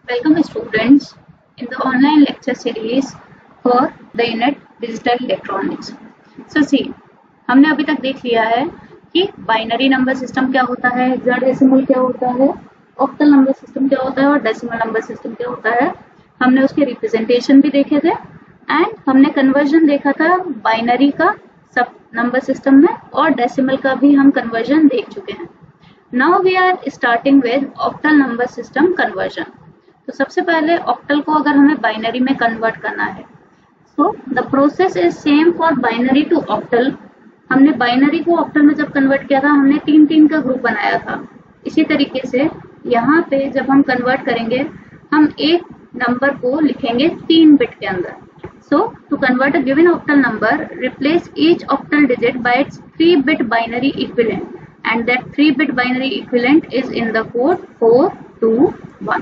Welcome students in the online lecture series for the unit Digital Electronics. So see, हमने अभी तक देख लिया है कि बाइनरी नंबर सिस्टम क्या होता है, हेक्साडेसिमल क्या होता है, ऑक्टल नंबर सिस्टम क्या होता है और डेसिमल नंबर सिस्टम क्या होता है. हमने उसके रिप्रेजेंटेशन भी देखे थे एंड हमने कन्वर्जन देखा था बाइनरी का सब नंबर सिस्टम में और डेसिमल का भी हम कन्वर्जन देख चुके हैं. Now we are starting with octal number system conversion. तो सबसे पहले ऑक्टल को अगर हमें बाइनरी में कन्वर्ट करना है, so the process is same for binary to octal. हमने बाइनरी को ऑक्टल में जब कन्वर्ट किया था, हमने तीन का ग्रुप बनाया था. इसी तरीके से यहाँ पे जब हम कन्वर्ट करेंगे, हम एक नंबर को लिखेंगे 3 बिट के अंदर. So to convert a given octal number, replace each octal digit by its 3 bit binary equivalent and that 3 bit binary equivalent is in the code 421.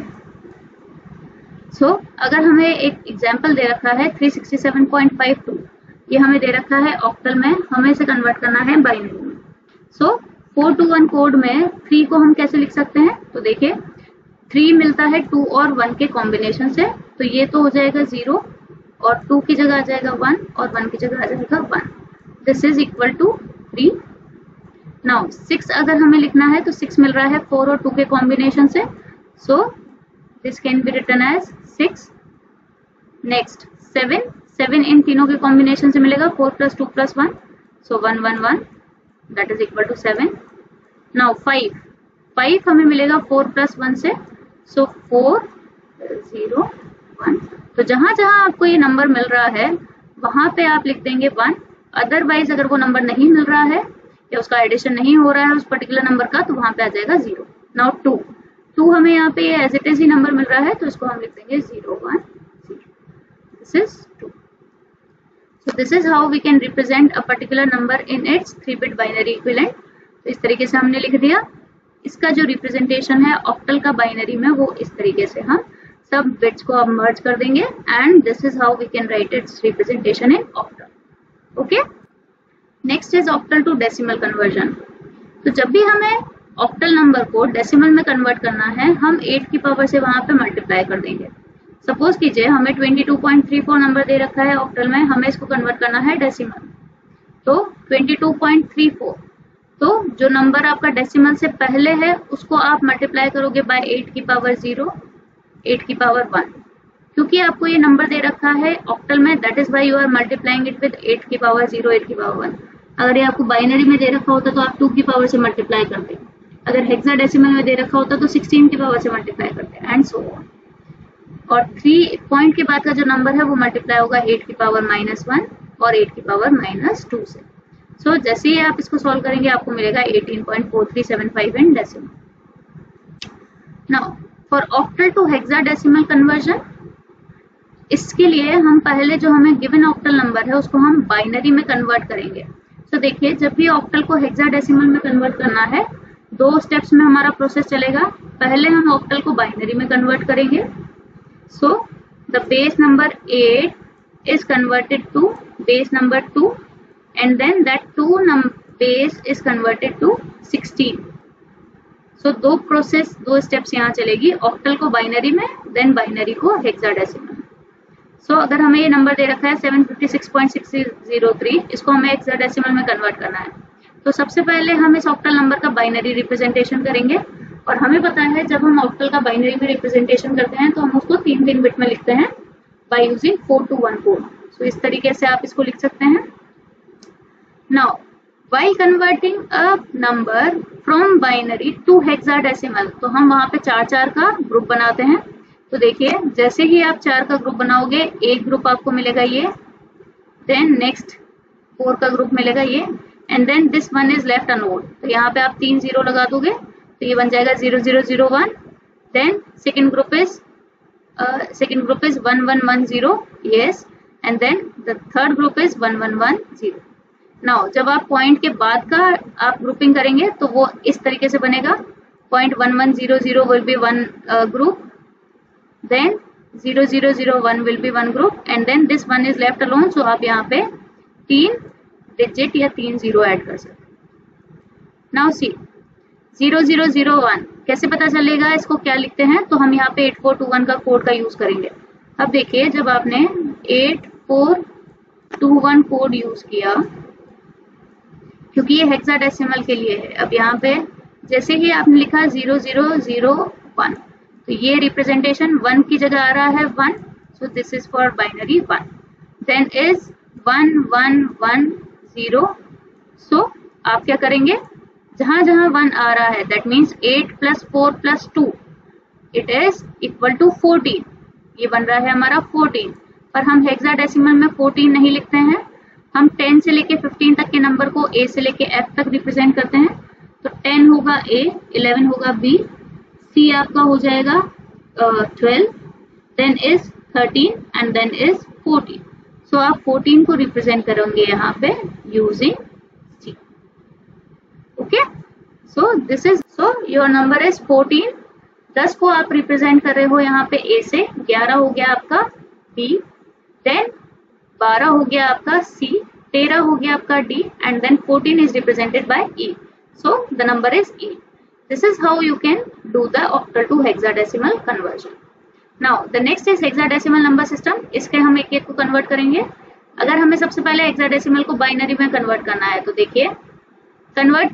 So अगर हमें एक एग्जाम्पल दे रखा है 367.52, ये हमें दे रखा है ऑक्टल में, हमें इसे कन्वर्ट करना है बाइनरी में. सो 421 कोड में 3 को हम कैसे लिख सकते हैं? तो देखिए 3 मिलता है 2 और 1 के कॉम्बिनेशन से, तो ये तो हो जाएगा 0 और 2 की जगह आ जाएगा 1 और 1 की जगह आ जाएगा 1. This is equal to 3. Now 6 अगर हमें लिखना है तो 6 मिल रहा है 4 और 2 के कॉम्बिनेशन से, so this can be written as 6. Next 7 इन तीनों के कॉम्बिनेशन से मिलेगा 4 + 2 + 1, so 1 1 1 that is equal to 7. Now 5 हमें मिलेगा 4 + 1 से, सो 4 0 1. तो जहां जहां आपको ये नंबर मिल रहा है वहां पे आप लिख देंगे 1. अदरवाइज अगर वो नंबर नहीं मिल रहा है या उसका एडिशन नहीं हो रहा है उस पर्टिकुलर नंबर का, तो वहां पे आ जाएगा 0. नाउ 2 हमें यहाँ पे एज इट इज ही नंबर मिल रहा है, तो इसको हम लिख देंगे 0 1 0. This is 2. So this is how we can represent a particular number in its 3 bit binary equivalent. तो इस तरीके से हमने लिख दिया. इसका जो रिप्रेजेंटेशन है ऑक्टल का बाइनरी में, वो इस तरीके से हम सब बिट्स को अब मर्ज कर देंगे and this is how we can write its representation in octal. Okay. Next is octal to decimal conversion. तो जब भी हमें ऑक्टल नंबर को डेसिमल में कन्वर्ट करना है, हम 8 की पावर से वहां पे मल्टीप्लाई कर देंगे. सपोज कीजिए हमें 22.34 नंबर दे रखा है ऑक्टल में, हमें इसको कन्वर्ट करना है डेसिमल. तो 22.34, तो जो नंबर आपका डेसिमल से पहले है उसको आप मल्टीप्लाई करोगे बाय 8 की पावर 0, 8 की पावर 1. क्योंकि आपको ये नंबर दे रखा है ऑक्टल में, that is why you are multiplying it with 8 की पावर 0, 8 की पावर 1. अगर ये आपको बाइनरी में दे रखा होता तो आप 2 की पावर से मल्टीप्लाई करते. अगर हेक्साडेसिमल में दे रखा होता तो 16 की पावर से मल्टीप्लाई करते एंड सो ऑन. और 3 पॉइंट के बाद का जो नंबर है वो मल्टीप्लाई होगा 8 की पावर -1 और 8 की पावर -2 से. सो जैसे ही आप इसको सॉल्व करेंगे आपको मिलेगा 18.4375 in decimal. Now for octal to hexadecimal conversion, इसके लिए हम पहले जो हमें गिवन ऑक्टल नंबर है उसको हम बाइनरी में कन्वर्ट करेंगे. तो देखिए जब भी ऑक्टल को हेक्साडेसिमल में कन्वर्ट करना है, 2 स्टेप्स में हमारा प्रोसेस चलेगा. पहले हम ऑक्टल को बाइनरी में कन्वर्ट करेंगे. So the base number 8 is converted to base number 2 and then that 2 base is converted to 16. So 2 steps यहाँ चलेगी, ऑक्टल को बाइनरी में, देन बाइनरी को हेक्साडेसिमल. सो अगर हमें ये नंबर दे रखा है 756.603, इसको हमें हेक्साडेसिमल में कन्वर्ट करना है. तो सबसे पहले हम इस ऑक्टल नंबर का बाइनरी रिप्रेजेंटेशन करेंगे. और हमें पता है जब हम ऑक्टल का बाइनरी में रिप्रेजेंटेशन करते हैं तो हम उसको 3 बिट में लिखते हैं बाय यूजिंग 421 कोड. सो इस तरीके से आप इसको लिख सकते हैं. Now while converting a number from binary to hexadecimal, तो हम वहां पे 4 का ग्रुप बनाते हैं. तो देखिए जैसे ही आप 4 का ग्रुप बनाओगे, एक ग्रुप आपको मिलेगा ये, देन नेक्स्ट 4 का ग्रुप मिलेगा ये, and then this 1 is left अनोड. तो यहाँ पे आप 3 0 लगा दोगे तो ये बन जाएगा 0 0 0 1. Then second group is 1 1 1 0, yes, and then the third group is 1 1 1 0. Now जब आप पॉइंट के बाद का आप ग्रुपिंग करेंगे तो वो इस तरीके से बनेगा. Point 1 1 0 0 will be 1 group, then 0 0 0 1 will be 1 group, and then this 1 is left alone. So आप यहाँ पे 3 डिजिट या 3 0 ऐड कर सकते. Now see 0001 कैसे पता चलेगा, इसको क्या लिखते हैं, तो हम यहाँ पे 8421 का कोड का यूज करेंगे। अब देखिए जब आपने 8421 कोड यूज किया, क्योंकि ये हेक्साडेसिमल के लिए है, अब यहाँ पे जैसे ही आपने लिखा 0001 तो ये रिप्रेजेंटेशन 1 की जगह आ रहा है 1, so this is for binary 1, then is 1110। So आप क्या करेंगे, जहां जहां 1 आ रहा है that means 8 + 4 + 2 it is equal to 14, ये बन रहा है हमारा 14, पर हम हेक्साडेसिमल में 14 नहीं लिखते हैं, हम 10 से लेके 15 तक के नंबर को A से लेके F तक रिप्रेजेंट करते हैं। तो 10 होगा A, 11 होगा B, C आपका हो जाएगा 12, then is 13 and then is 14। So आप 14 को रिप्रेजेंट करेंगे यहाँ पे using C। Okay, so this is, so your number is 14। 10 को आप रिप्रेजेंट कर रहे हो यहाँ पे A से, 11 हो गया आपका B, देन 12 हो गया आपका C, 13 हो गया आपका D, and then 14 is represented by E. So the number is E. This is how you can do the octal to hexadecimal conversion. Now the next is hexadecimal number system. इसके हम एक एक को convert करेंगे। अगर हमें सबसे पहले हेक्साडेसिमल को बाइनरी में कन्वर्ट करना है तो देखिए, कन्वर्ट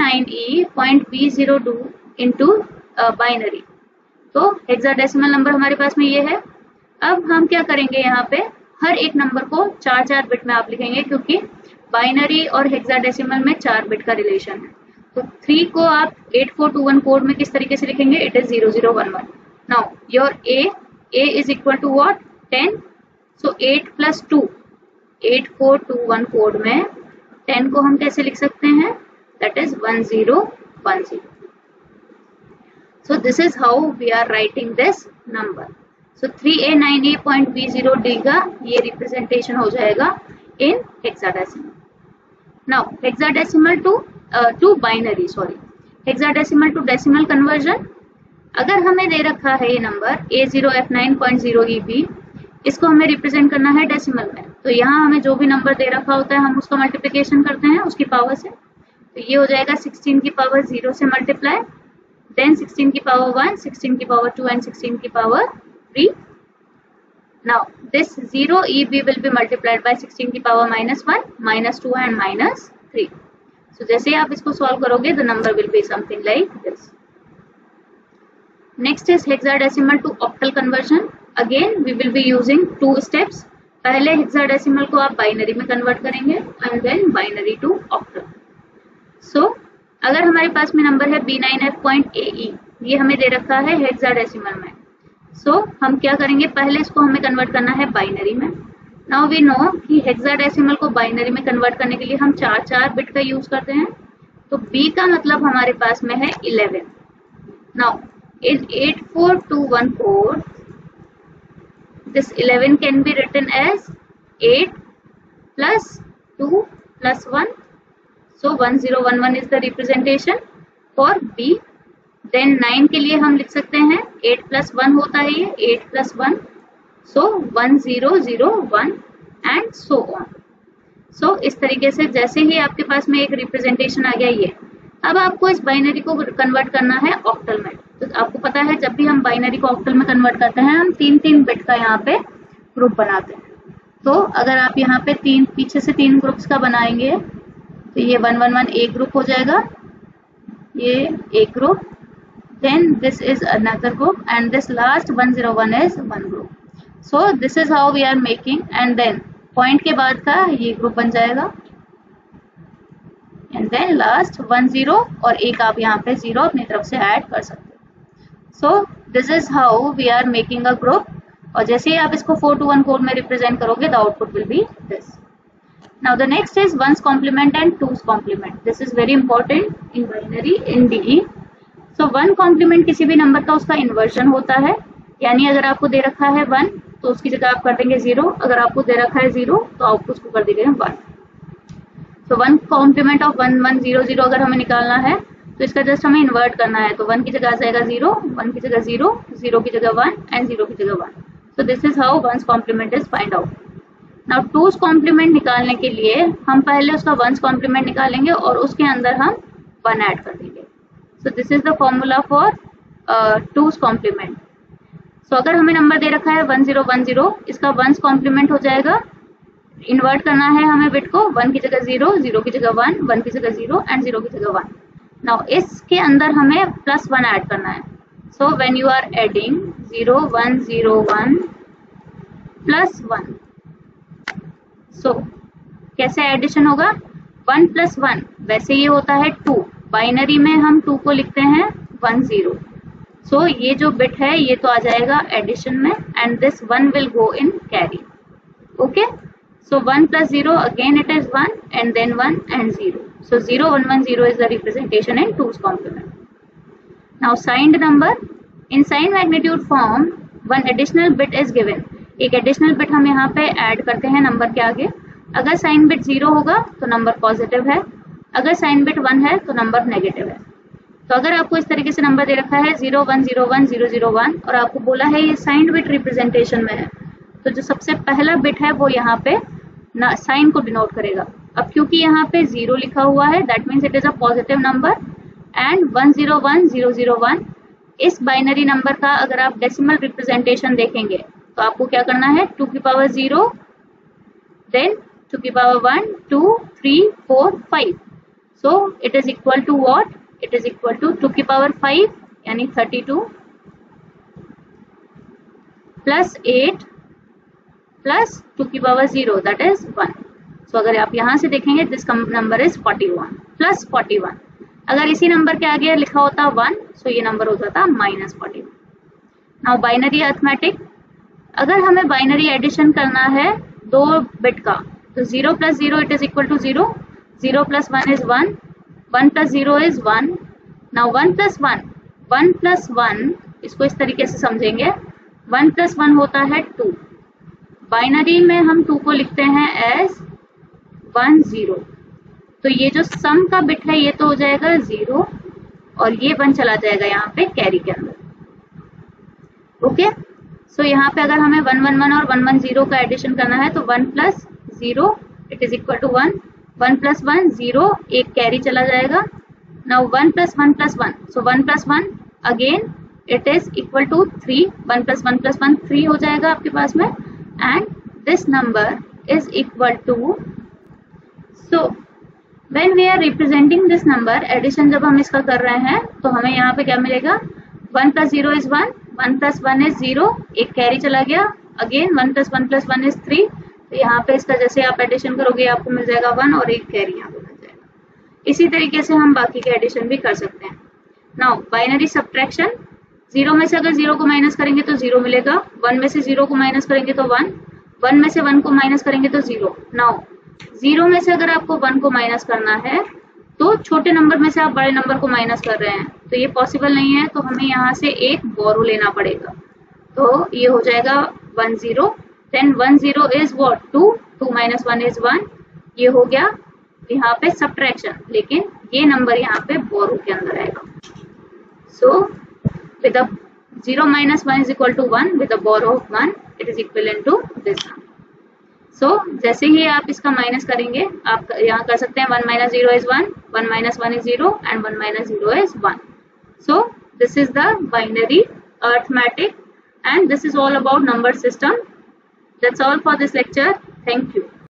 3A9E.B02 into बाइनरी। तो हेक्साडेसिमल नंबर हमारे पास में ये है। अब हम क्या करेंगे, यहाँ पे हर एक नंबर को 4-4 बिट में आप लिखेंगे, क्योंकि बाइनरी और हेक्साडेसिमल में 4 बिट का रिलेशन है। तो 3 को आप 8421 कोड में किस तरीके से लिखेंगे, it is 0011। Now your A is equal to what, 10, so 8 + 2, 8421 code में 10 को हम कैसे लिख सकते हैं, that is 1010। So this is how we are writing this number. So 3A9E.B0D का ये रिप्रेजेंटेशन हो जाएगा in hexadecimal. Now hexadecimal to binary, sorry, hexadecimal to decimal conversion. अगर हमें दे रखा है ये नंबर A0F9.0EB, इसको हमें रिप्रेजेंट करना है डेसिमल में, तो यहाँ हमें जो भी नंबर दे रखा होता है हम उसका मल्टीप्लिकेशन करते हैं उसकी पावर से। तो ये हो जाएगा 16 की पावर 0 से मल्टीप्लाई, देन 16 की पावर 1, 16 की पावर 2 एंड 16 की power 3. Now this 0EB will be multiplied by 16 की power -1, -2 and -3. So जैसे आप इसको solve करोगे the number will be something like this. Next is hexadecimal to octal conversion. Again we will be using 2 steps. पहले hexadecimal को आप binary में convert करेंगे and then binary to octal. So अगर हमारे पास में नंबर है B9F.AE, ये हमें दे रखा है हेक्साडेसिमल में। सो हम क्या करेंगे, पहले इसको हमें कन्वर्ट करना है बाइनरी में। नाउ वी नो कि हेक्साडेसिमल को बाइनरी में कन्वर्ट करने के लिए हम 4-4 बिट का यूज करते हैं। तो B का मतलब हमारे पास में है 11। Now in 8421 code this 11 can be written as 8 + 2 + 1. So 1011 is the representation for B. Then 9 के लिए हम लिख सकते हैं 8 + 1 होता है ये, 8 + 1, so 1001 and so on. So इस तरीके से जैसे ही आपके पास में एक रिप्रेजेंटेशन आ गया ये, अब आपको इस बाइनरी को कन्वर्ट करना है ऑक्टल में। तो आपको पता है जब भी हम बाइनरी को ऑक्टल में कन्वर्ट करते हैं हम 3-3 बिट का यहाँ पे ग्रुप बनाते हैं। तो अगर आप यहाँ पे पीछे से 3 ग्रुप्स का बनाएंगे तो ये 111 एक ग्रुप हो जाएगा, ये एक group, then this is another group and this last 101 is one group. So this is how we are making, and then point के बाद का ये ग्रुप बन जाएगा and then last 10 और एक आप यहाँ पे 0 अपनी तरफ से ऐड कर सकते हो। So this is how we are making a group, और जैसे ही आप इसको 4-to-1 कोड में रिप्रेजेंट करोगे the output will be this. Now the next is 1's complement and 2's complement. This is very important in binary in DE. So 1 complement किसी भी number का उसका इन्वर्जन होता है, यानी अगर आपको दे रखा है 1 तो उसकी जगह आप कर देंगे 0, अगर आपको दे रखा है 0 तो आप उसको कर देंगे 1. So 1 complement of 1 1 0 0 अगर हमें निकालना है तो इसका जस्ट हमें इन्वर्ट करना है, तो 1 की जगह आ जाएगा 0, 1 की जगह 0, 0 की जगह 1 एंड 0 की जगह 1. So this is how 1's complement is find out. Now 2's complement निकालने के लिए हम पहले उसका 1's complement निकालेंगे और उसके अंदर हम 1 ऐड कर देंगे। So this is the formula for 2's complement. So अगर हमें नंबर दे रखा है 1010, इसका 1's कॉम्प्लीमेंट हो जाएगा, इन्वर्ट करना है हमें बिट को, 1 की जगह 0, 0 की जगह 1, 1 की जगह 0 एंड 0 की जगह 1। नाउ इसके अंदर हमें +1 ऐड करना है। So when you are adding 0101 +1, so कैसे एडिशन होगा, 1 + 1 वैसे ये होता है 2, बाइनरी में हम 2 को लिखते हैं 10। सो ये जो बिट है ये तो आ जाएगा एडिशन में, and this 1 will go in carry. Okay, so 1 + 0 again it is 1 and then 1 and 0. So 0110 is the representation in 2's complement. Now signed number, in sign magnitude form one additional bit is given. एक additional bit हम यहाँ पे add करते हैं number के आगे। अगर sign bit 0 होगा तो नंबर पॉजिटिव है, अगर साइन बिट 1 है तो नंबर नेगेटिव है। तो अगर आपको इस तरीके से नंबर दे रखा है 0101001 और आपको बोला है ये साइन बिट रिप्रेजेंटेशन में है, तो जो सबसे पहला बिट है वो यहाँ पे ना साइन को डिनोट करेगा। अब क्योंकि यहाँ पे 0 लिखा हुआ है, that means it is a positive number, and 101001 इस बाइनरी नंबर का अगर आप डेसिमल रिप्रेजेंटेशन देखेंगे तो आपको क्या करना है, 2 की पावर 0, देन 2 की power 1, 2, 3, 4, 5। So it is equal to what, it is equal to 2 की पावर 5 यानी 32 +8 प्लस 2 की पावर 0 दैट इज 1। सो अगर आप यहाँ से देखेंगे दिस नंबर इज 41 प्लस 41। अगर इसी नंबर के आगे लिखा होता 1, सो ये नंबर हो जाता -41। नाउ बाइनरी अरिथमेटिक, अगर हमें बाइनरी एडिशन करना है 2 बिट का, तो 0 + 0 it is equal to 0, 0 + 1 is 1, 1 + 0 is 1। Now 1 + 1, 1 + 1 इसको इस तरीके से समझेंगे, 1 + 1 होता है 2, बाइनरी में हम 2 को लिखते हैं एज 10। तो ये जो सम का बिट है ये तो हो जाएगा 0 और ये 1 चला जाएगा यहाँ पे कैरी के अंदर। ओके, सो यहाँ पे अगर हमें 111 और 110 का एडिशन करना है तो 1 + 0 इट इज इक्वल टू 1, 1 + 1 0, एक कैरी चला जाएगा। Now 1 + 1 + 1, so 1 + 1 again it is equal to 3, 1 + 1 + 1 3 हो जाएगा आपके पास में, and this number is equal to, so when we are representing this number, addition जब हम इसका कर रहे हैं तो हमें यहाँ पे क्या मिलेगा, 1 + 0 is 1, 1 + 1 is 0, एक कैरी चला गया, अगेन 1 + 1 + 1 is 3। तो यहाँ पे इसका जैसे आप एडिशन करोगे आपको मिल जाएगा 1 और एक कैरी यहाँ पे मिल जाएगा। इसी तरीके से हम बाकी के एडिशन भी कर सकते हैं। नाउ बाइनरी सब्ट्रैक्शन, 0 में से अगर 0 को माइनस करेंगे तो 0 मिलेगा, 1 में से 0 को माइनस करेंगे तो 1, 1 में से 1 को माइनस करेंगे तो 0। नाउ 0 में से अगर आपको 1 को माइनस करना है तो छोटे नंबर में से आप बड़े नंबर को माइनस कर रहे हैं, तो ये पॉसिबल नहीं है, तो हमें यहाँ से एक बोरो लेना पड़ेगा। तो ये हो जाएगा 10, देन 10 इज व्हाट, 2, 2 - 1 इज 1, ये हो गया यहाँ पे सब्ट्रैक्शन, लेकिन ये नंबर यहाँ पे बोरो के अंदर आएगा। सो with a 0 - 1 is equal to 1, with a borrow of 1 it is equivalent to this number. So जैसे ही आप इसका माइनस करेंगे आप यहाँ कर सकते हैं 1 - 0 is 1, 1 - 1 is 0 and 1 - 0 is 1. So this is the binary arithmetic and this is all about number system. That's all for this lecture. Thank you.